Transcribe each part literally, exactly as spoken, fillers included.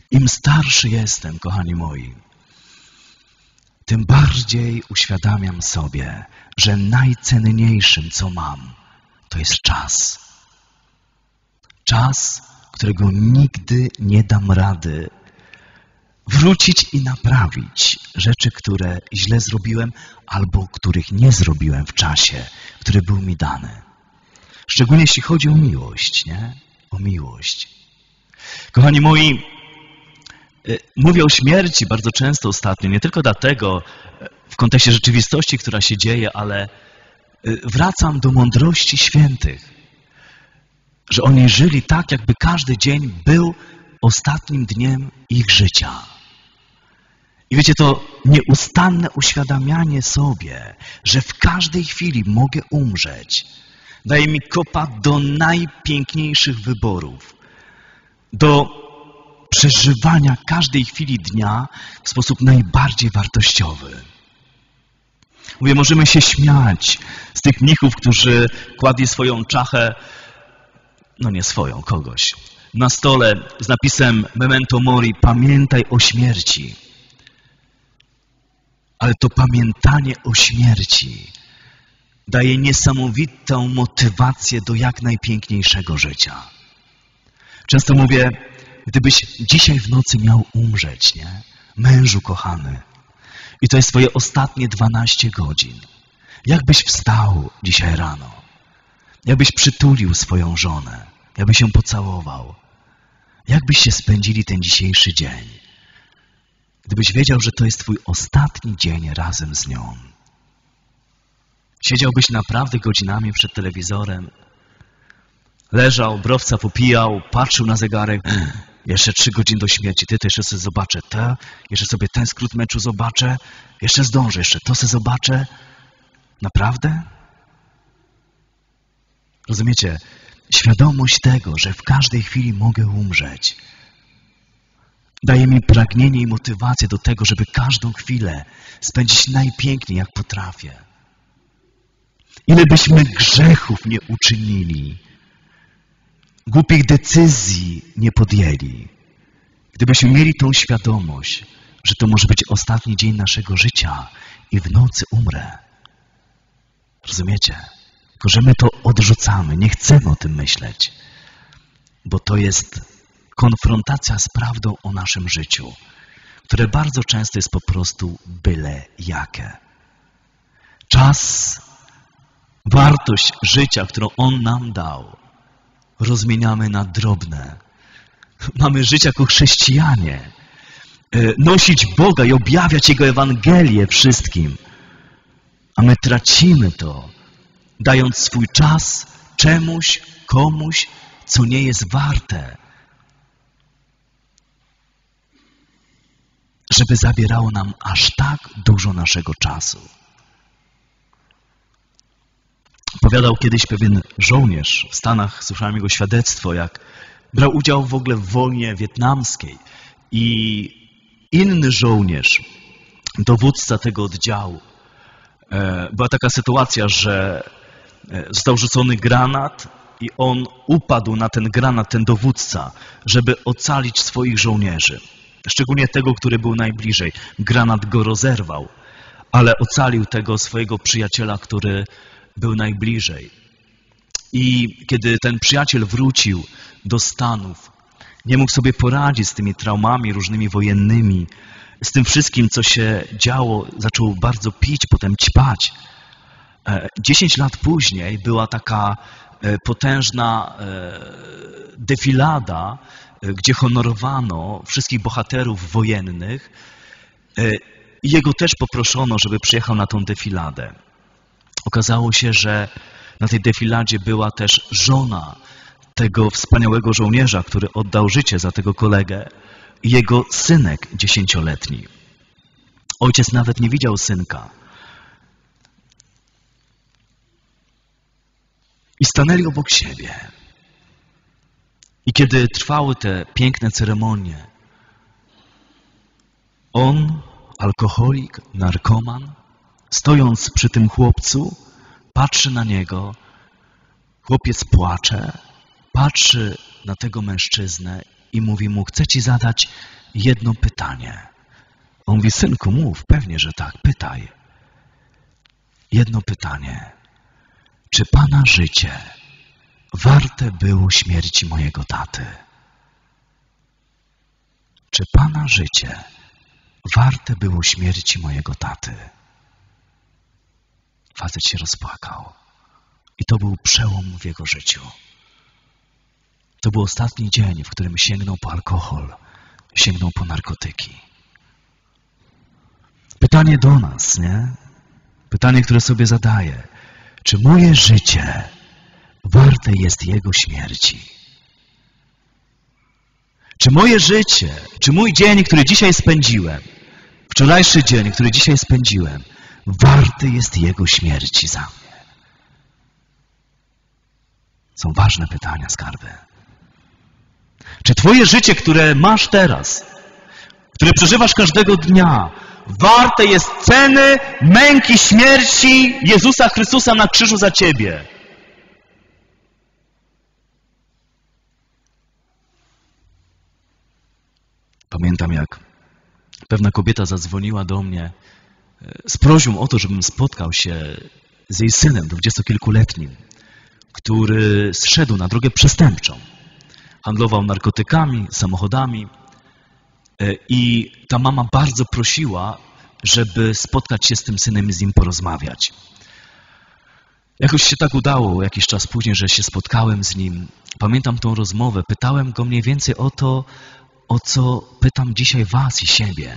Im starszy jestem, kochani moi, tym bardziej uświadamiam sobie, że najcenniejszym, co mam, to jest czas. Czas, którego nigdy nie dam rady wrócić i naprawić rzeczy, które źle zrobiłem albo których nie zrobiłem w czasie, który był mi dany. Szczególnie jeśli chodzi o miłość, nie? O miłość. Kochani moi, mówię o śmierci bardzo często ostatnio, nie tylko dlatego w kontekście rzeczywistości, która się dzieje, ale wracam do mądrości świętych, że oni żyli tak, jakby każdy dzień był ostatnim dniem ich życia. I wiecie, to nieustanne uświadamianie sobie, że w każdej chwili mogę umrzeć, daje mi kopa do najpiękniejszych wyborów, do przeżywania każdej chwili dnia w sposób najbardziej wartościowy. Mówię, możemy się śmiać z tych mnichów, którzy kładli swoją czachę, no nie swoją, kogoś, na stole z napisem Memento Mori, pamiętaj o śmierci. Ale to pamiętanie o śmierci daje niesamowitą motywację do jak najpiękniejszego życia. Często mówię, gdybyś dzisiaj w nocy miał umrzeć, nie? Mężu kochany, i to jest twoje ostatnie dwanaście godzin, jak byś wstał dzisiaj rano? Jakbyś przytulił swoją żonę? Jakbyś ją pocałował? Jak byście spędzili ten dzisiejszy dzień? Gdybyś wiedział, że to jest twój ostatni dzień razem z nią. Siedziałbyś naprawdę godzinami przed telewizorem, leżał, browca popijał, patrzył na zegarek, jeszcze trzy godziny do śmierci, ty to jeszcze sobie zobaczę te, jeszcze sobie ten skrót meczu zobaczę, jeszcze zdążę, jeszcze to sobie zobaczę. Naprawdę? Rozumiecie? Świadomość tego, że w każdej chwili mogę umrzeć, daje mi pragnienie i motywację do tego, żeby każdą chwilę spędzić najpiękniej, jak potrafię. Ile byśmy grzechów nie uczynili, głupich decyzji nie podjęli, gdybyśmy mieli tą świadomość, że to może być ostatni dzień naszego życia i w nocy umrę. Rozumiecie? Tylko że my to odrzucamy, nie chcemy o tym myśleć, bo to jest konfrontacja z prawdą o naszym życiu, które bardzo często jest po prostu byle jakie. Czas, wartość życia, którą On nam dał, rozmieniamy na drobne. Mamy żyć jako chrześcijanie, nosić Boga i objawiać Jego Ewangelię wszystkim, a my tracimy to, dając swój czas czemuś, komuś, co nie jest warte, żeby zabierało nam aż tak dużo naszego czasu. Opowiadał kiedyś pewien żołnierz w Stanach, słyszałem jego świadectwo, jak brał udział w ogóle w wojnie wietnamskiej i inny żołnierz, dowódca tego oddziału, była taka sytuacja, że został rzucony granat i on upadł na ten granat, ten dowódca, żeby ocalić swoich żołnierzy. Szczególnie tego, który był najbliżej. Granat go rozerwał, ale ocalił tego swojego przyjaciela, który był najbliżej. I kiedy ten przyjaciel wrócił do Stanów, nie mógł sobie poradzić z tymi traumami różnymi wojennymi, z tym wszystkim, co się działo, zaczął bardzo pić, potem ćpać. Dziesięć lat później była taka potężna defilada, gdzie honorowano wszystkich bohaterów wojennych i jego też poproszono, żeby przyjechał na tą defiladę. Okazało się, że na tej defiladzie była też żona tego wspaniałego żołnierza, który oddał życie za tego kolegę, i jego synek dziesięcioletni. Ojciec nawet nie widział synka. I stanęli obok siebie. I kiedy trwały te piękne ceremonie, on, alkoholik, narkoman, stojąc przy tym chłopcu, patrzy na niego, chłopiec płacze, patrzy na tego mężczyznę i mówi mu, chcę ci zadać jedno pytanie. On mówi, synku, mów, pewnie, że tak, pytaj. Jedno pytanie. Czy pana życie warte było śmierci mojego taty? Czy pana życie warte było śmierci mojego taty? Facet się rozpłakał. I to był przełom w jego życiu. To był ostatni dzień, w którym sięgnął po alkohol, sięgnął po narkotyki. Pytanie do nas, nie? Pytanie, które sobie zadaję. Czy moje życie warte jest jego śmierci? Czy moje życie, czy mój dzień, który dzisiaj spędziłem, wczorajszy dzień, który dzisiaj spędziłem, warty jest jego śmierci za mnie? Są ważne pytania, skarby. Czy twoje życie, które masz teraz, które przeżywasz każdego dnia, warte jest ceny męki śmierci Jezusa Chrystusa na krzyżu za ciebie? Pamiętam, jak pewna kobieta zadzwoniła do mnie z prośbą o to, żebym spotkał się z jej synem dwudziestokilkuletnim, który zszedł na drogę przestępczą. Handlował narkotykami, samochodami i ta mama bardzo prosiła, żeby spotkać się z tym synem i z nim porozmawiać. Jakoś się tak udało jakiś czas później, że się spotkałem z nim. Pamiętam tą rozmowę. Pytałem go mniej więcej o to, o co pytam dzisiaj was i siebie.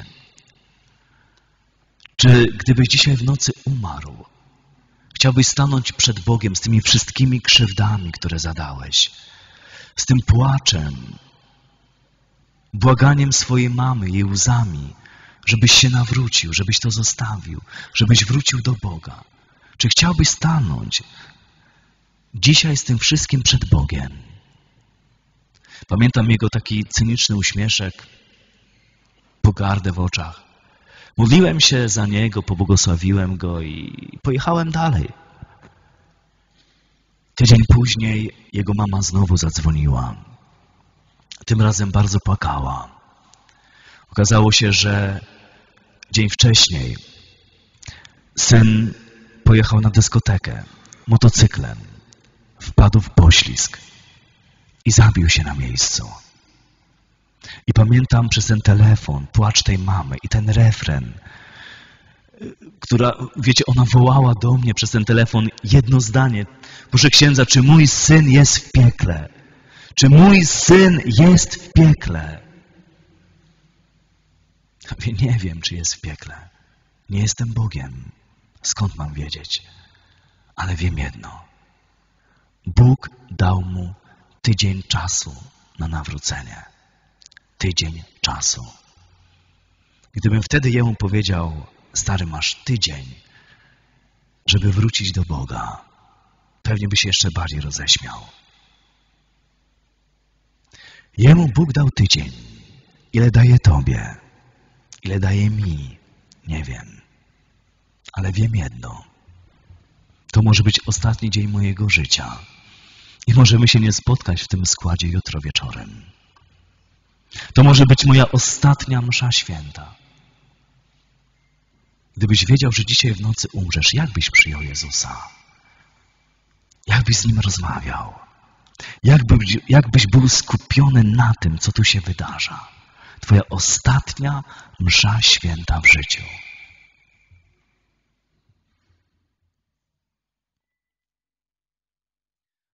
Czy gdybyś dzisiaj w nocy umarł, chciałbyś stanąć przed Bogiem z tymi wszystkimi krzywdami, które zadałeś, z tym płaczem, błaganiem swojej mamy, jej łzami, żebyś się nawrócił, żebyś to zostawił, żebyś wrócił do Boga? Czy chciałbyś stanąć dzisiaj z tym wszystkim przed Bogiem? Pamiętam jego taki cyniczny uśmieszek, pogardę w oczach. Modliłem się za niego, pobłogosławiłem go i pojechałem dalej. Tydzień później jego mama znowu zadzwoniła. Tym razem bardzo płakała. Okazało się, że dzień wcześniej syn pojechał na dyskotekę motocyklem, wpadł w poślizg i zabił się na miejscu. I pamiętam przez ten telefon płacz tej mamy i ten refren, która, wiecie, ona wołała do mnie przez ten telefon jedno zdanie. Proszę księdza, czy mój syn jest w piekle? Czy mój syn jest w piekle? Ja mówię, nie wiem, czy jest w piekle. Nie jestem Bogiem. Skąd mam wiedzieć? Ale wiem jedno. Bóg dał mu tydzień czasu na nawrócenie. Tydzień czasu. Gdybym wtedy jemu powiedział, stary, masz tydzień, żeby wrócić do Boga, pewnie by się jeszcze bardziej roześmiał. Jemu Bóg dał tydzień. Ile daje tobie? Ile daje mi? Nie wiem. Ale wiem jedno. To może być ostatni dzień mojego życia. I możemy się nie spotkać w tym składzie jutro wieczorem. To może być moja ostatnia msza święta. Gdybyś wiedział, że dzisiaj w nocy umrzesz, jak byś przyjął Jezusa? Jak byś z Nim rozmawiał? Jak byś, jak byś był skupiony na tym, co tu się wydarza? Twoja ostatnia msza święta w życiu.